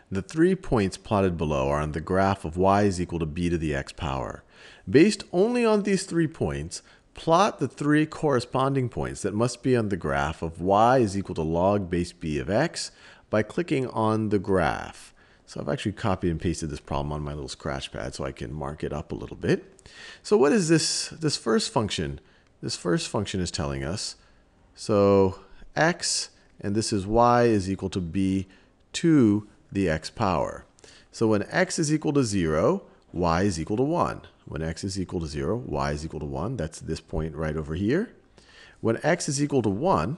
The 3 points plotted below are on the graph of y is equal to b to the x power. Based only on these 3 points, plot the 3 corresponding points that must be on the graph of y is equal to log base b of x by clicking on the graph. So I've actually copied and pasted this problem on my little scratch pad so I can mark it up a little bit. So what is this first function? This first function is telling us, so x, and this is y is equal to b to the x power. So when x is equal to 0, y is equal to 1. When x is equal to 0, y is equal to 1. That's this point right over here. When x is equal to 1,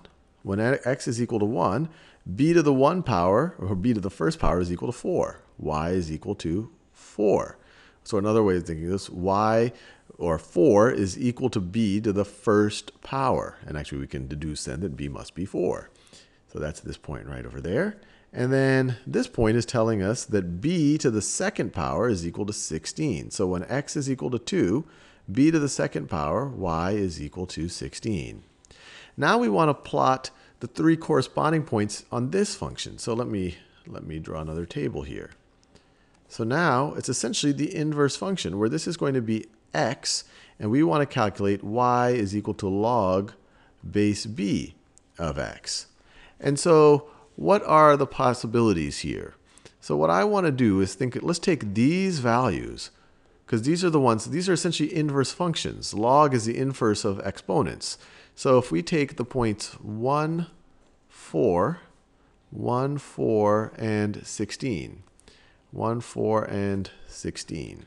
b to the 1 power, or b to the first power, is equal to 4. Y is equal to 4. So another way of thinking this, y, or 4, is equal to b to the first power. And actually we can deduce then that b must be 4. So that's this point right over there. And then this point is telling us that b to the second power is equal to 16. So when x is equal to 2, b to the second power, y is equal to 16. Now we want to plot the 3 corresponding points on this function. So let me draw another table here. So now it's essentially the inverse function where this is going to be x, and we want to calculate y is equal to log base b of x. And so what are the possibilities here? So what I want to do is let's take these values, because these are essentially inverse functions. Log is the inverse of exponents. So if we take the points 1, 4, 1, 4, and 16. 1, 4, and 16.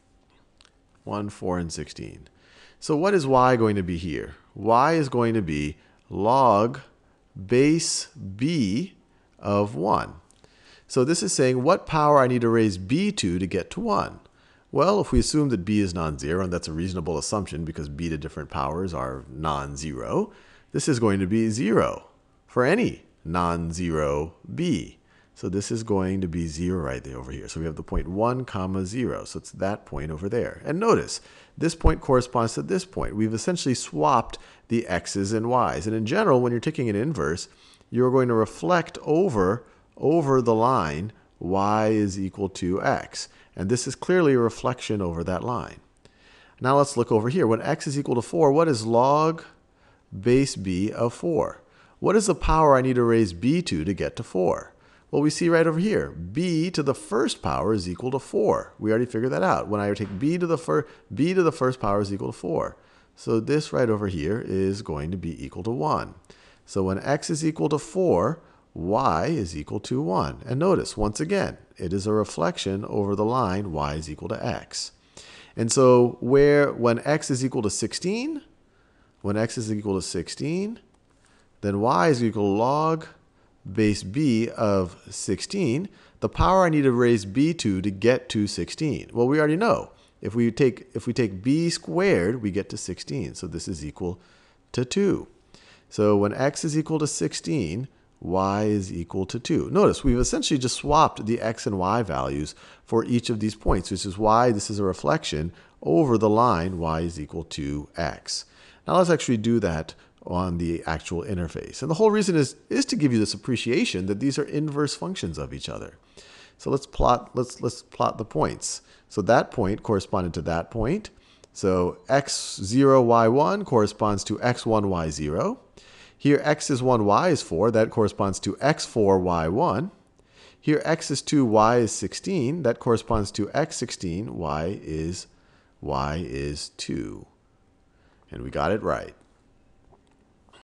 1, 4, and 16. So what is y going to be here? Y is going to be log base b of 1. So this is saying what power I need to raise b to get to 1. Well, if we assume that b is non-zero, and that's a reasonable assumption because b to different powers are non-zero, this is going to be 0 for any non-zero b. So this is going to be 0 right there over here. So we have the point 1, 0. So it's that point over there. And notice, this point corresponds to this point. We've essentially swapped the x's and y's. And in general, when you're taking an inverse, you're going to reflect over the line y is equal to x. And this is clearly a reflection over that line. Now let's look over here. When x is equal to 4, what is log base b of 4? What is the power I need to raise b to get to 4? Well, we see right over here, b to the first power is equal to 4. We already figured that out. When I take b to the first power is equal to 4. So this right over here is going to be equal to 1. So when x is equal to 4, y is equal to 1. And notice, once again, it is a reflection over the line y is equal to x. And so when x is equal to 16, then y is equal to log base b of 16, the power I need to raise b to get to 16. Well, we already know. If we take b squared, we get to 16. So this is equal to 2. So when x is equal to 16, y is equal to 2. Notice, we've essentially just swapped the x and y values for each of these points, which is why this is a reflection over the line y is equal to x. Now let's actually do that on the actual interface. And the whole reason is to give you this appreciation that these are inverse functions of each other. So let's plot the points. So that point corresponded to that point. So x0, y1 corresponds to x1, y0. Here x is 1, y is 4. That corresponds to x4, y1. Here x is 2, y is 16. That corresponds to x16, y is 2. And we got it right.